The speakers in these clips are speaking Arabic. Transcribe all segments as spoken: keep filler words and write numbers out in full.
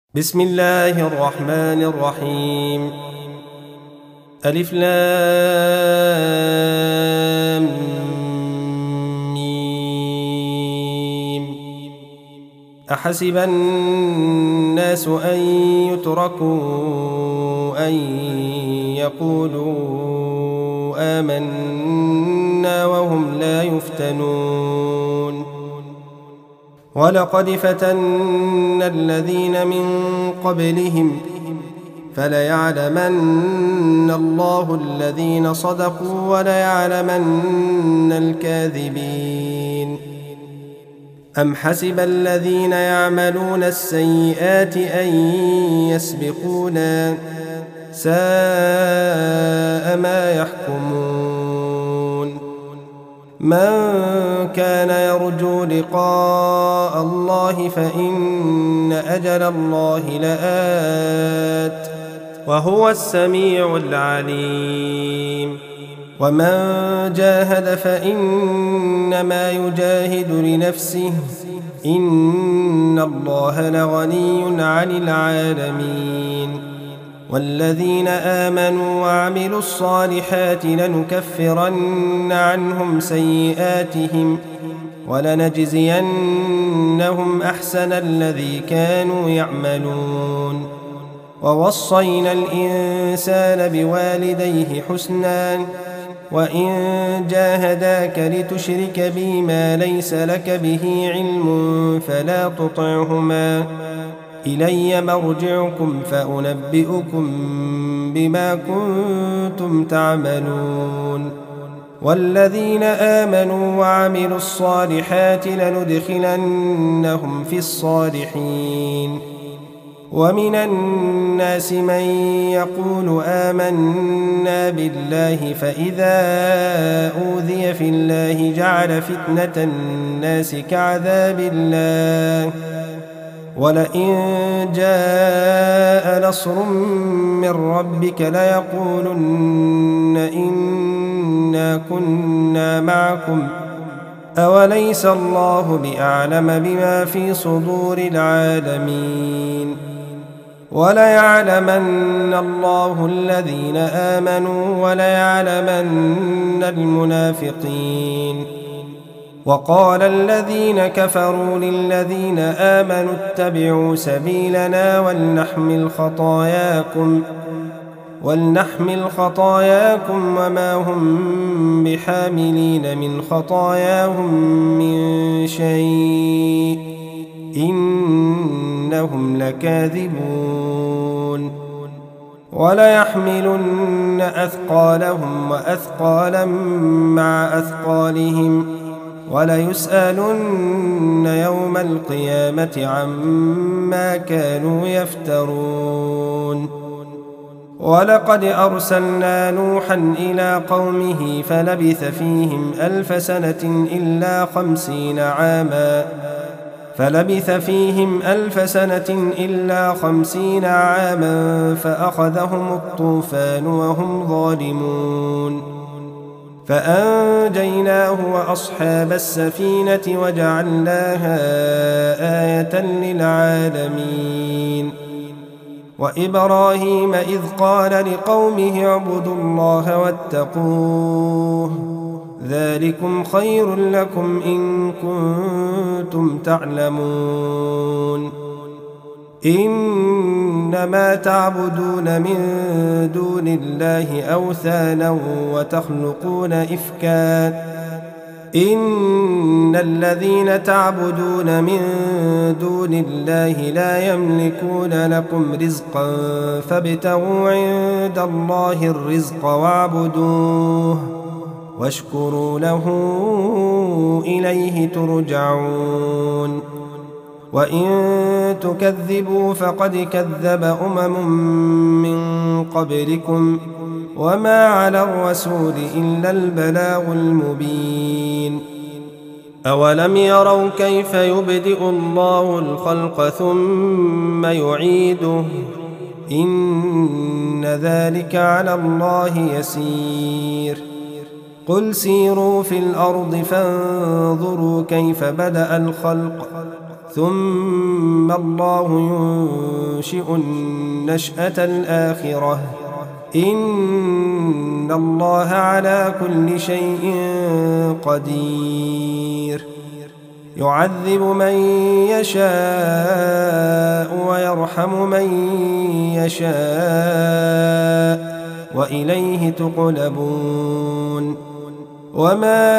بسم الله الرحمن الرحيم. ألف لام ميم. أحسب الناس أن يتركوا أن يقولوا آمنا وهم لا يفتنون. ولقد فتنا الذين من قبلهم فليعلمن الله الذين صدقوا وليعلمن الكاذبين. أم حسب الذين يعملون السيئات أن يسبقونا ساء ما يحكمون. من كان يرجو لقاء الله فإن أجل الله لآت وهو السميع العليم. ومن جاهد فإنما يجاهد لنفسه إن الله لغني عن العالمين. والذين آمنوا وعملوا الصالحات لنكفرن عنهم سيئاتهم ولنجزينهم أحسن الذي كانوا يعملون. ووصينا الإنسان بوالديه حسنا وإن جاهداك لتشرك بي ما ليس لك به علم فلا تطعهما إلي مرجعكم فأنبئكم بما كنتم تعملون. والذين آمنوا وعملوا الصالحات لندخلنهم في الصالحين. ومن الناس من يقول آمنا بالله فإذا أوذي في الله جعل فتنة الناس كعذاب الله ولئن جاء نصر من ربك ليقولن إنا كنا معكم أوليس الله بأعلم بما في صدور العالمين. وليعلمن الله الذين آمنوا وليعلمن المنافقين. وقال الذين كفروا للذين آمنوا اتبعوا سبيلنا ولنحمل خطاياكم ولنحمل خطاياكم وما هم بحاملين من خطاياهم من شيء إنهم لكاذبون. وليحملن أثقالهم وأثقالا مع أثقالهم وليسألن يوم القيامة عما كانوا يفترون. ولقد أرسلنا نوحا إلى قومه فلبث فيهم ألف سنة إلا خمسين عاما فلبث فيهم ألف سنة إلا خمسين عاما فأخذهم الطوفان وهم ظالمون. فأنجيناه وأصحاب السفينة وجعلناها آية للعالمين. وإبراهيم إذ قال لقومه اعبدوا الله واتقوه ذلكم خير لكم إن كنتم تعلمون. إنما تعبدون من دون الله أوثانا وتخلقون إفكا إن الذين تعبدون من دون الله لا يملكون لكم رزقا فابتغوا عند الله الرزق واعبدوه واشكروا له إليه ترجعون. وإن تكذبوا فقد كذب أمم من قبلكم وما على الرسول إلا البلاغ المبين. أولم يروا كيف يبدئ الله الخلق ثم يعيده إن ذلك على الله يسير. قل سيروا في الأرض فانظروا كيف بدأ الخلق ثم الله ينشئ النشأة الآخرة إن الله على كل شيء قدير يعذب من يشاء ويرحم من يشاء وإليه تقلبون وما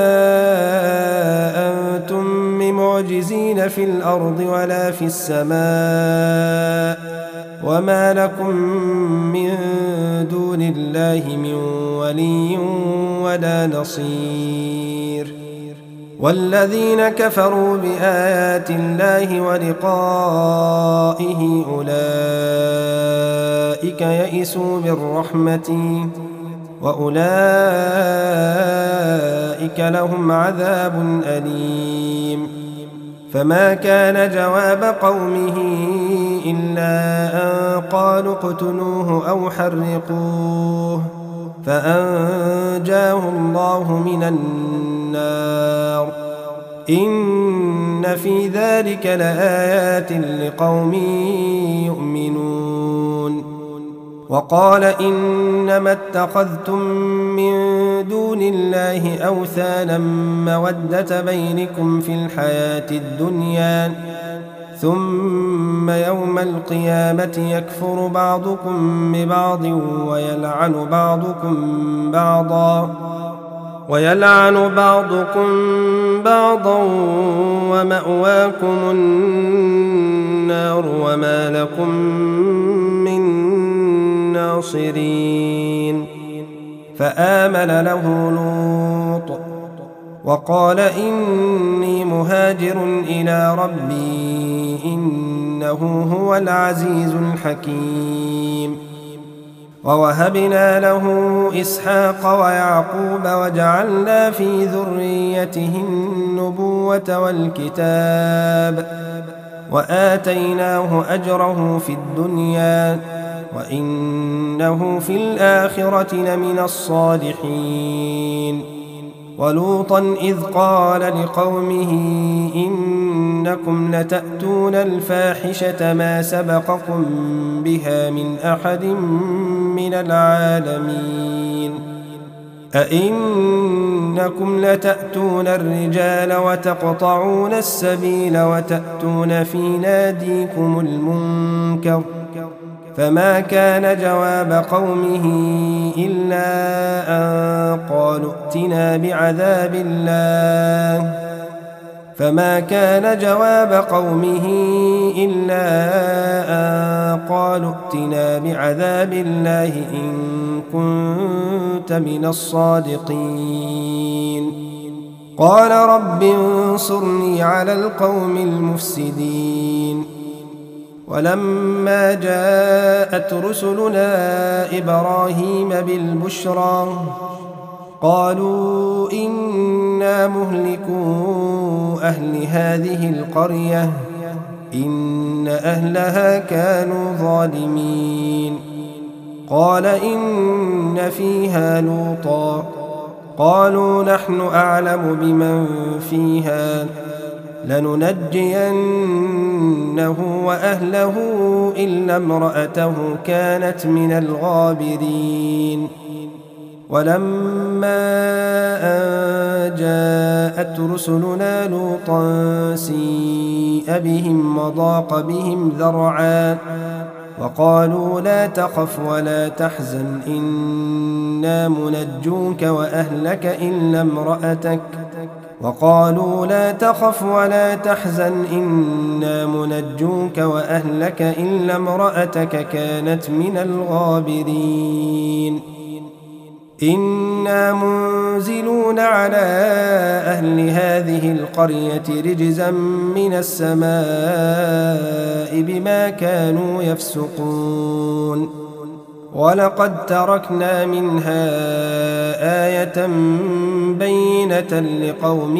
أنتم بمعجزين في الأرض ولا في السماء وما لكم من دون الله من ولي ولا نصير والذين كفروا بآيات الله ولقائه أولئك يئسوا من رحمتي وأولئك لهم عذاب أليم فما كان جواب قومه إلا أن قالوا اقتلوه أو حرقوه فأنجاه الله من النار إن في ذلك لآيات لقوم يؤمنون وقال إنما اتخذتم من دون الله أوثانا مودة بينكم في الحياة الدنيا ثم يوم القيامة يكفر بعضكم ببعض ويلعن بعضكم بعضا ويلعن بعضكم بعضا ومأواكم النار وما لكم من ناصرين فآمن له لوط وقال إني مهاجر إلى ربي إنه هو العزيز الحكيم ووهبنا له إسحاق ويعقوب وجعلنا في ذريته النبوة والكتاب وآتيناه أجره في الدنيا وإنه في الآخرة لمن الصالحين ولوطا إذ قال لقومه إنكم لتأتون الفاحشة ما سبقكم بها من أحد من العالمين أئنكم لتأتون الرجال وتقطعون السبيل وتأتون في ناديكم المنكر فما كان جواب قومه إلا أن قالوا ائتنا بعذاب الله فما كان جواب قومه إلا أن قالوا ائتنا بعذاب الله إن كنت من الصادقين قال رب انصرني على القوم المفسدين ولما جاءت رسلنا إبراهيم بالبشرى قالوا إنا مهلكو أهل هذه القرية إن أهلها كانوا ظالمين قال إن فيها لوطا قالوا نحن أعلم بمن فيها لننجينه وأهله إلا امرأته كانت من الغابرين ولما أن جاءت رسلنا لوطا سيء بهم وضاق بهم ذرعا وقالوا لا تخف ولا تحزن إنا منجوك وأهلك إلا امرأتك وقالوا لا تخف ولا تحزن إنا منجوك وأهلك إلا امرأتك كانت من الغابرين إنا منزلون على أهل هذه القرية رجزا من السماء بما كانوا يفسقون ولقد تركنا منها آية بينة لقوم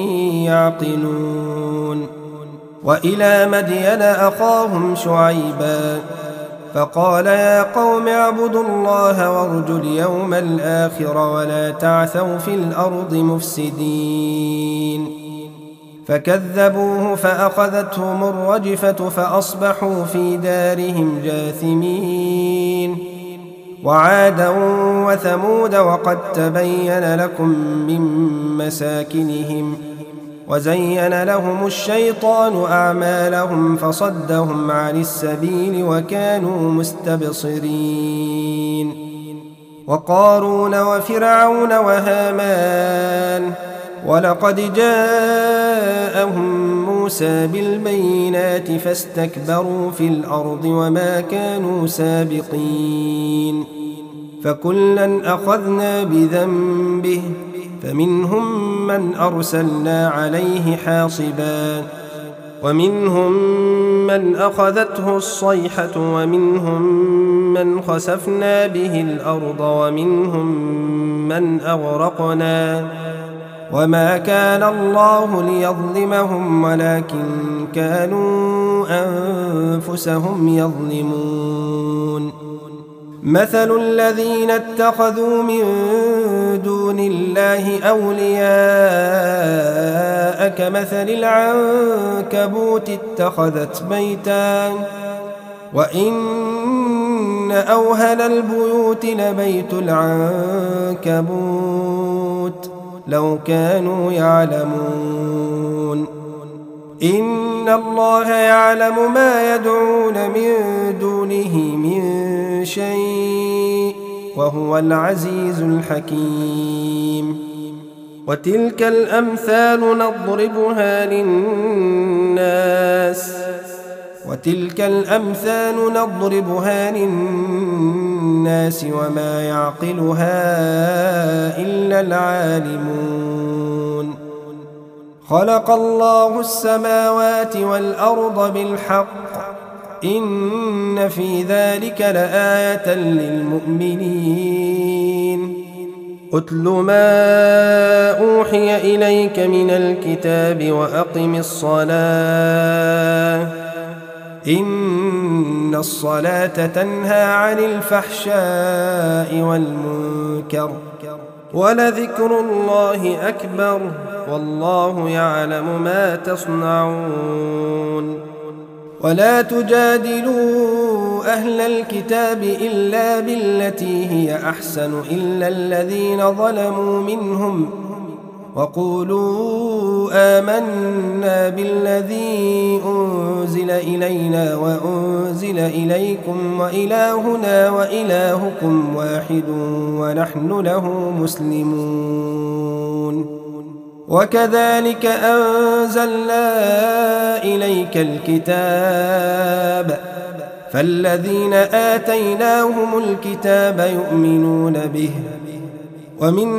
يعقلون وإلى مدين أخاهم شعيبا فقال يا قوم اعبدوا الله وارجوا اليوم الآخر ولا تعثوا في الأرض مفسدين فكذبوه فأخذتهم الرجفة فأصبحوا في دارهم جاثمين. وعادا وثمود وقد تبين لكم من مساكنهم وزين لهم الشيطان أعمالهم فصدهم عن السبيل وكانوا مستبصرين. وقارون وفرعون وهامان ولقد جاءهم موسى بالبينات فاستكبروا في الأرض وما كانوا سابقين. فكلا أخذنا بذنبه فمنهم من أرسلنا عليه حاصبا ومنهم من أخذته الصيحة ومنهم من خسفنا به الأرض ومنهم من أغرقنا وما كان الله ليظلمهم ولكن كانوا أنفسهم يظلمون. مثل الذين اتخذوا من دون الله أولياء كمثل العنكبوت اتخذت بيتا وإن أوهن البيوت لبيت العنكبوت لو كانوا يعلمون. إن الله يعلم ما يدعون من دونه من شيء وهو العزيز الحكيم. وتلك الأمثال نضربها للناس وتلك الأمثال نضربها للناس وما يعقلها إلا العالمون. خلق الله السماوات والأرض بالحق إن في ذلك لآية للمؤمنين. أتل ما أوحي إليك من الكتاب وأقم الصلاة إن الصلاة تنهى عن الفحشاء والمنكر ولذكر الله أكبر والله يعلم ما تصنعون. ولا تجادلوا أهل الكتاب إلا بالتي هي أحسن إلا الذين ظلموا منهم وقولوا آمنا بالذي أنزل إلينا وأنزل إليكم وإلهنا وإلهكم واحد ونحن له مسلمون. وكذلك أنزلنا إليك الكتاب فالذين آتيناهم الكتاب يؤمنون به ومن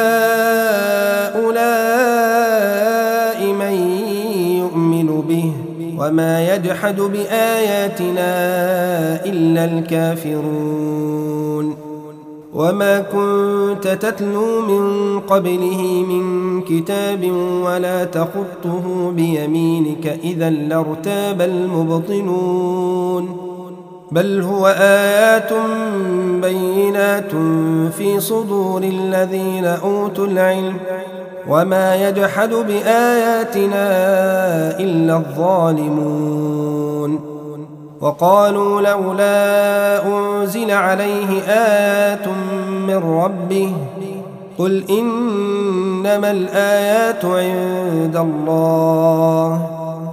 هؤلاء من يؤمن به وما يجحد بآياتنا إلا الكافرون. وما كنت تتلو من قبله من كتاب ولا تخطه بيمينك إذا لارتاب المبطلون بل هو آيات بينات في صدور الذين أوتوا العلم وما يجحد بآياتنا إلا الظالمون. وقالوا لولا أنزل عليه آيات من ربه قل إنما الآيات عند الله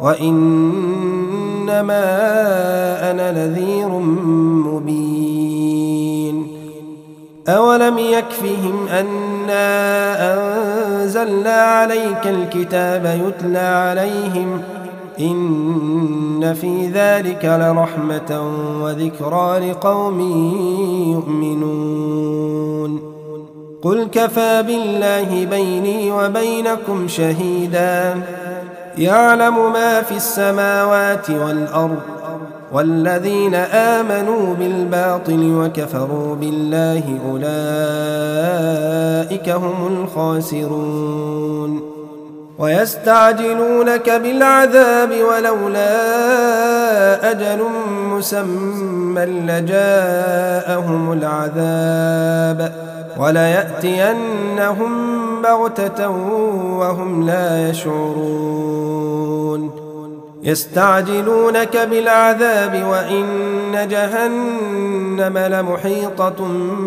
وإنما أنا نذير مبين. أولم يكفهم أنا أنزلنا عليك الكتاب يتلى عليهم إن في ذلك لرحمة وذكرى لقوم يؤمنون. قل كفى بالله بيني وبينكم شهيدا يعلم ما في السماوات والأرض والذين آمنوا بالباطل وكفروا بالله أولئك هم الخاسرون. ويستعجلونك بالعذاب ولولا أجل مسمى لجاءهم العذاب وليأتينهم بغتة وهم لا يشعرون يستعجلونك بالعذاب وإن جهنم لمحيطة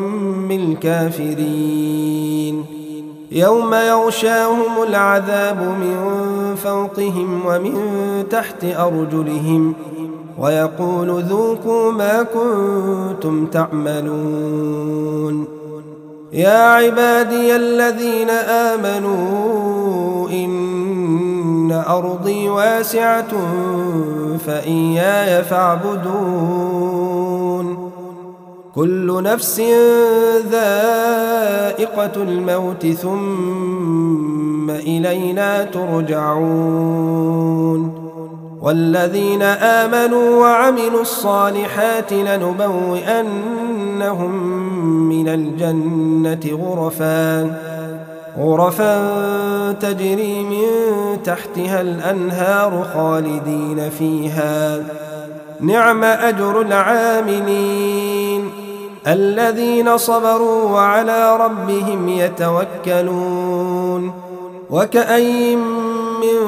بالكافرين يوم يغشاهم العذاب من فوقهم ومن تحت أرجلهم ويقول ذوقوا ما كنتم تعملون يا عبادي الذين آمنوا إن أرضي واسعة فإياي فاعبدون كل نفس ذائقة الموت ثم إلينا ترجعون والذين آمنوا وعملوا الصالحات لنبوئنهم من الجنة غرفا غرفا تجري من تحتها الأنهار خالدين فيها نعم أجر العاملين الذين صبروا وعلى ربهم يتوكلون وكأين من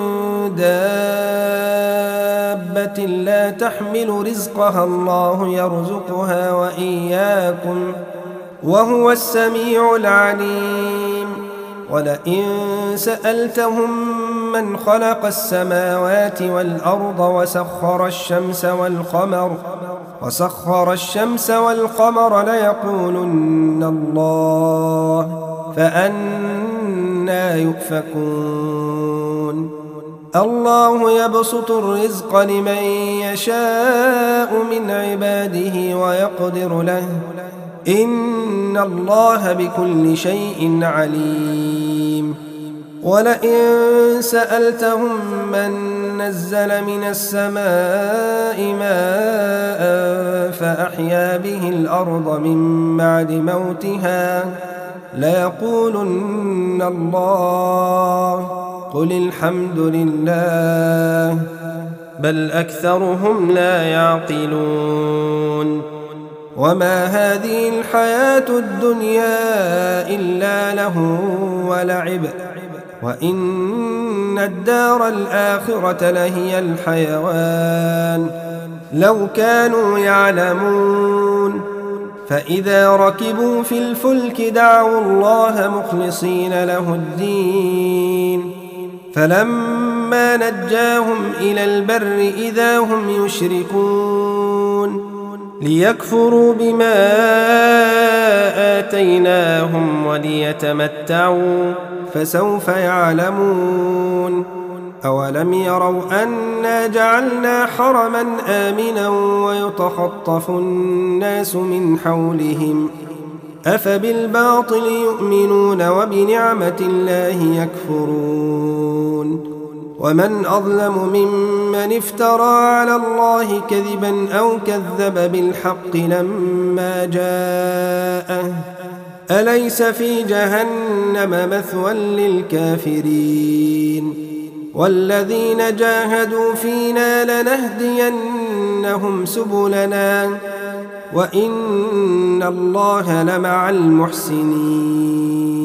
دابة لا تحمل رزقها الله يرزقها وإياكم وهو السميع العليم ولئن سألتهم من خلق السماوات والأرض وسخر الشمس والقمر وسخر الشمس والقمر ليقولن الله فأنى يؤفكون الله يبسط الرزق لمن يشاء من عباده ويقدر له إن الله بكل شيء عليم ولئن سألتهم من نزل من السماء ماء فأحيا به الأرض من بعد موتها ليقولن الله قل الحمد لله بل أكثرهم لا يعقلون وما هذه الحياة الدنيا إلا له ولعب وإن الدار الآخرة لهي الحيوان لو كانوا يعلمون فإذا ركبوا في الفلك دعوا الله مخلصين له الدين فلما نجاهم إلى البر إذا هم يشركون ليكفروا بما آتيناهم وليتمتعوا فسوف يعلمون أولم يروا أنا جعلنا حرما آمنا ويتخطف الناس من حولهم أفبالباطل يؤمنون وبنعمة الله يكفرون ومن أظلم ممن افترى على الله كذبا أو كذب بالحق لما جاءه أليس في جهنم مثوى للكافرين والذين جاهدوا فينا لنهدينهم سبلنا وإن الله لمع المحسنين